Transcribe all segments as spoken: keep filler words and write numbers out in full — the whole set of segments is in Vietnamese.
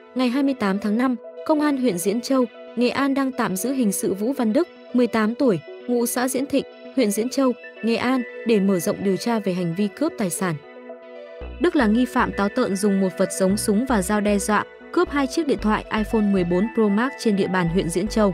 ngày hai mươi tám tháng năm, Công an huyện Diễn Châu, Nghệ An đang tạm giữ hình sự Vũ Văn Đức, mười tám tuổi, ngụ xã Diễn Thịnh, huyện Diễn Châu, Nghệ An để mở rộng điều tra về hành vi cướp tài sản. Đức là nghi phạm táo tợn dùng một vật giống súng và dao đe dọa, cướp hai chiếc điện thoại iPhone mười bốn Pro Max trên địa bàn huyện Diễn Châu.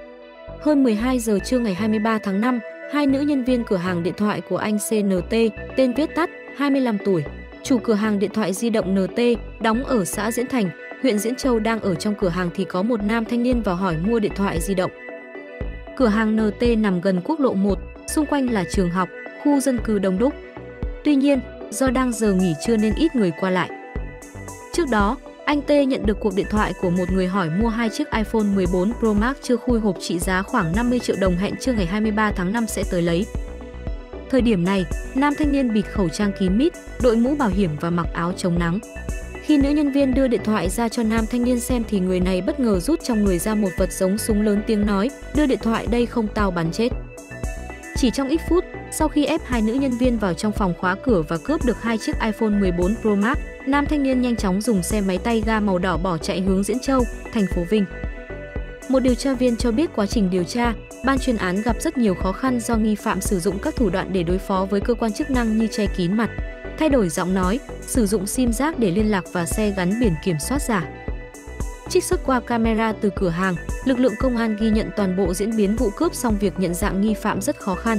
Hơn mười hai giờ trưa ngày hai mươi ba tháng năm, hai nữ nhân viên cửa hàng điện thoại của anh xê en tê, tên viết tắt, hai mươi lăm tuổi, chủ cửa hàng điện thoại di động en tê, đóng ở xã Diễn Thành, huyện Diễn Châu đang ở trong cửa hàng thì có một nam thanh niên vào hỏi mua điện thoại di động. Cửa hàng en tê nằm gần quốc lộ một, xung quanh là trường học, khu dân cư đông đúc. Tuy nhiên, do đang giờ nghỉ trưa nên ít người qua lại. Trước đó, anh T nhận được cuộc điện thoại của một người hỏi mua hai chiếc iPhone mười bốn Pro Max chưa khui hộp trị giá khoảng năm mươi triệu đồng, hẹn trưa ngày hai mươi ba tháng năm sẽ tới lấy. Thời điểm này, nam thanh niên bịt khẩu trang kín mít, đội mũ bảo hiểm và mặc áo chống nắng. Khi nữ nhân viên đưa điện thoại ra cho nam thanh niên xem thì người này bất ngờ rút trong người ra một vật giống súng, lớn tiếng nói, đưa điện thoại đây không tao bắn chết. Chỉ trong ít phút, sau khi ép hai nữ nhân viên vào trong phòng khóa cửa và cướp được hai chiếc iPhone mười bốn Pro Max, nam thanh niên nhanh chóng dùng xe máy tay ga màu đỏ bỏ chạy hướng Diễn Châu, thành phố Vinh. Một điều tra viên cho biết quá trình điều tra, ban chuyên án gặp rất nhiều khó khăn do nghi phạm sử dụng các thủ đoạn để đối phó với cơ quan chức năng như che kín mặt, thay đổi giọng nói, sử dụng sim giác để liên lạc và xe gắn biển kiểm soát giả. Trích xuất qua camera từ cửa hàng, lực lượng công an ghi nhận toàn bộ diễn biến vụ cướp, song việc nhận dạng nghi phạm rất khó khăn.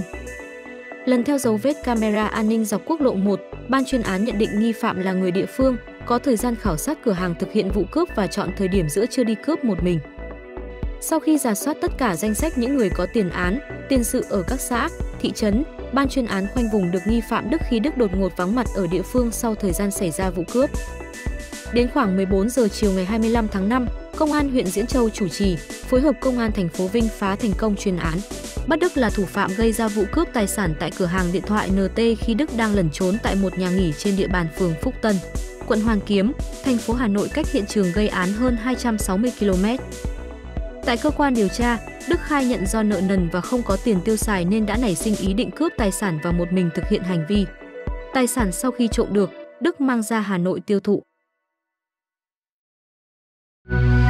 Lần theo dấu vết camera an ninh dọc quốc lộ một, ban chuyên án nhận định nghi phạm là người địa phương, có thời gian khảo sát cửa hàng thực hiện vụ cướp và chọn thời điểm giữa trưa đi cướp một mình. Sau khi rà soát tất cả danh sách những người có tiền án, tiền sự ở các xã, thị trấn, ban chuyên án khoanh vùng được nghi phạm Đức khi Đức đột ngột vắng mặt ở địa phương sau thời gian xảy ra vụ cướp. Đến khoảng mười bốn giờ chiều ngày hai mươi lăm tháng năm, Công an huyện Diễn Châu chủ trì, phối hợp Công an thành phố Vinh phá thành công chuyên án. Bắt Đức là thủ phạm gây ra vụ cướp tài sản tại cửa hàng điện thoại en tê khi Đức đang lẩn trốn tại một nhà nghỉ trên địa bàn phường Phúc Tân, quận Hoàn Kiếm, thành phố Hà Nội, cách hiện trường gây án hơn hai trăm sáu mươi ki lô mét. Tại cơ quan điều tra, Đức khai nhận do nợ nần và không có tiền tiêu xài nên đã nảy sinh ý định cướp tài sản và một mình thực hiện hành vi. Tài sản sau khi trộm được, Đức mang ra Hà Nội tiêu thụ.